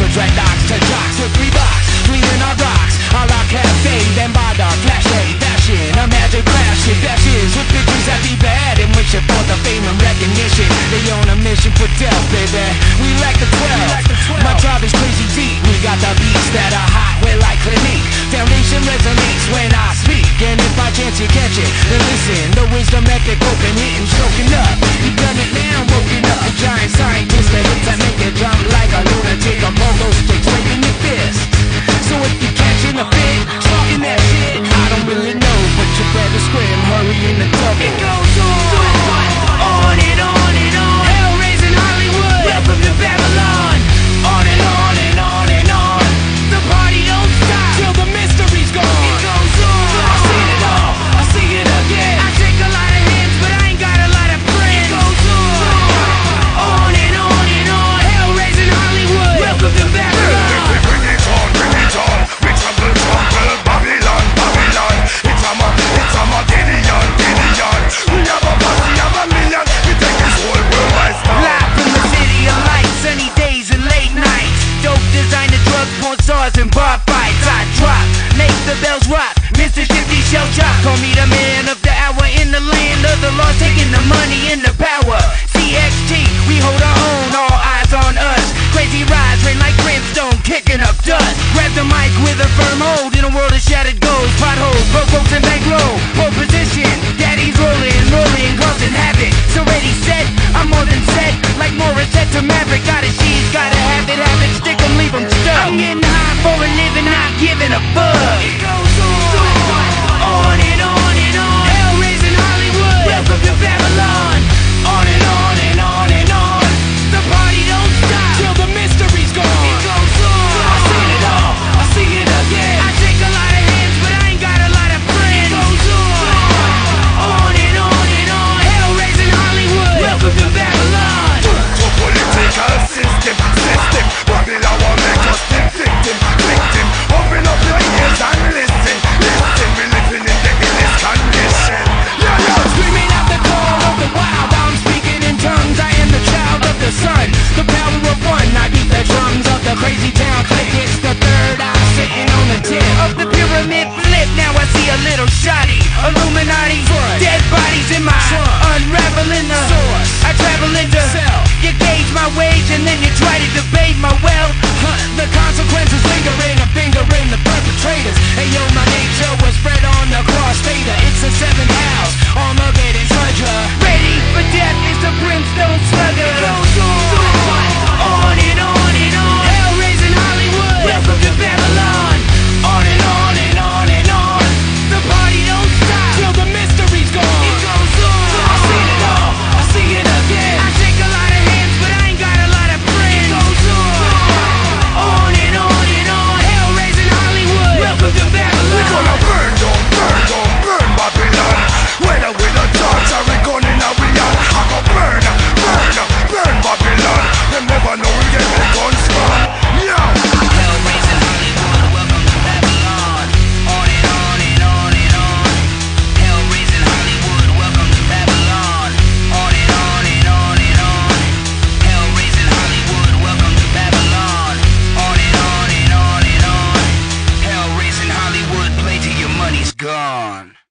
dreadlocks to jocks with 3 bucks, cleaning our rocks, a la cafe, then by the flash day, fashion, a magic flash, it dashes with pictures that be bad and wishing for the fame and recognition. They on a mission for death, baby. We like the 12. My tribe is crazy deep. We got the beats that are hot, we're like Clinique. Foundation resonates when I speak, and if by chance you catch it, then listen. The wisdom epic, open hitting, stroking up. You done it now, woken up. The giant scientist that hits that make it jump like a lunatic. I'm pogo sticks, waving your fist. So if you're catching a fit, talking that shit, I don't really know, but you better scream, hurry in the double. It goes on and on and on. Hell-raising Hollywood, welcome to Babylon. On and on and on and on. The party don't stop till the mystery's gone. It goes on. I've seen it all, I'll see it again. I take a lot of hands, but I ain't got a lot of friends. It goes on and on and on. Hell-raising Hollywood, welcome to Babylon. Bring it on, bring it on. We trample, trample, Babylon, Babylon. It's a Gideon, Gideon. We have a posse of a million. We take this whole world by storm. Live from the city of light, sunny days and late nights. Dope designer drugs, porn stars and bar fights. I drop, make the bells rock. Mr. Shifty Shell Shock, call me the man of the hour in the land of the lost, taking the money and the power. CXT, we hold our own, all eyes on us. Crazy rides, rain like brimstone, kicking up dust. Grab the mic with a firm hold in a world of shattered goals. Potholes, broke folks and bankroll. Pole position, daddy's rolling, rolling, causing havoc. So ready, set, I'm more than set. Like Morissette to Maverick, got it, she's gotta have it, stick 'em, leave 'em stuck. I'm getting high for a living, not giving a fuck. It goes on and on and on. Hell-raising Hollywood, welcome to Babylon. On and on and on and on. The party don't stop till the mystery's gone. It goes on. I've seen it all, I'll see it again. I take a lot of hands, but I ain't got a lot of friends. It goes on and on and on. Hell-raising Hollywood, welcome to Babylon. To political system, Babylon will make us the victim. Open up your ears and listen. We living in the illest condition. Screaming out the call of the wild, I'm speaking in tongues. I am the child of the sun, the power of one. I beat the drums of the crazy town click. It's the third eye sitting on the tip of the pyramid flip. Now I see a little shoddy Illuminati, dead bodies in my unraveling the source. I travel into cell. You gauge my wage and then you try to debate my wealth. The consequences lingering, a finger in the perpetrators. Hey yo, my nature was spread on the cross fader. It's a 7th house, armored sludger. Ready for death is the brimstone slugger. It goes on and on and on. Hell-raising Hollywood, welcome to Babylon. On and on and on and on. The party don't stop till the mystery's gone. It goes on. I've seen it all, I'll see it again. I take a lot of hands, but I ain't got a lot of friends. It goes on and on and on. Hell-raising Hollywood, welcome to Babylon. We gonna burn down, burn Babylon. Whether with a torch or we gun in a wheel, I go burn Babylon. Them never know we get the guns from. Yeah. Hell-raising Hollywood, welcome to Babylon. On and on and on and on. Hell-raising Hollywood, welcome to Babylon. On and on and on and on. Hell-raising Hollywood, welcome to Babylon. On and on and on and on. Hell-raising Hollywood, play till your money's gone.